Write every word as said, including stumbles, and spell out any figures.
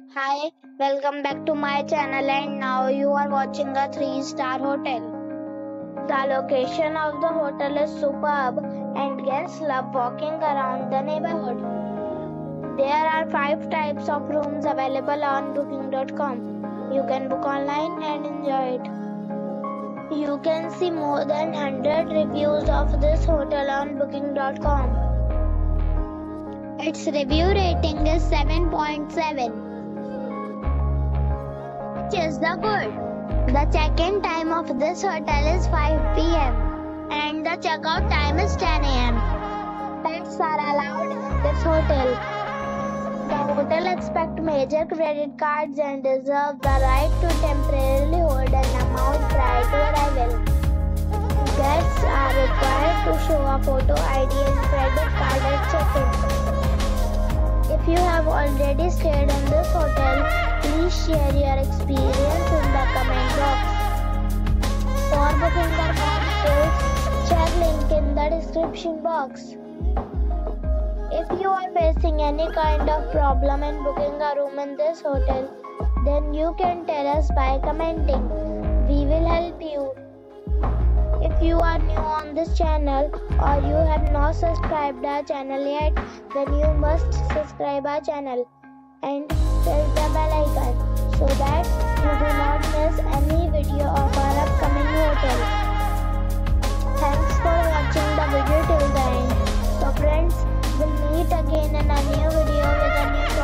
Hi, welcome back to my channel, and now you are watching a three star hotel. The location of the hotel is superb and guests love walking around the neighborhood. There are five types of rooms available on booking dot com. You can book online and enjoy it. You can see more than one hundred reviews of this hotel on booking dot com. Its review rating is seven point seven. Which is the good. The check-in time of this hotel is five p m and the check-out time is ten a m Pets are allowed in this hotel. The hotel accepts major credit cards and reserves the right to temporarily hold an amount prior to arrival. Guests are required to show a photo I D and credit card at check-in. If you have already stayed in this hotel, please share your experience in the comment box. For booking or more details, check link in the description box. If you are facing any kind of problem in booking a room in this hotel, then you can tell us by commenting. We will help you. If you are new on this channel or you have not subscribed our channel yet, then you must subscribe our channel and press the bell icon so that you do not miss any video of our upcoming hotel. Thanks for watching the video till the end. So friends, we'll meet again in a new video with a new